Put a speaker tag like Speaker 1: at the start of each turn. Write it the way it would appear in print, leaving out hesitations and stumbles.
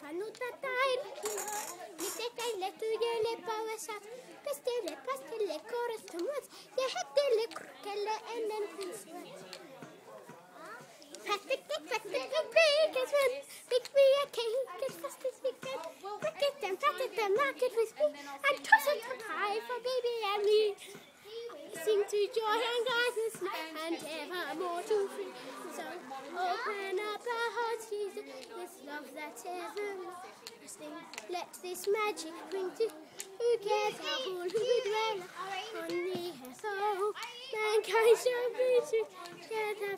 Speaker 1: Kanutetaan miten tyhjelle pauessat. Pastille korostumat ja hettelle kurkelle ennen kuin syöt. Plastic bakers when big me a cake as fast as we can. Packet them, knock it with me, and toss it up high for baby and me. Sing to joy and gladness and evermore to free. So open up our hearts, Jesus, this love that's everlasting. Let this magic bring together all who dwell on the earth. Oh, mankind shall be together.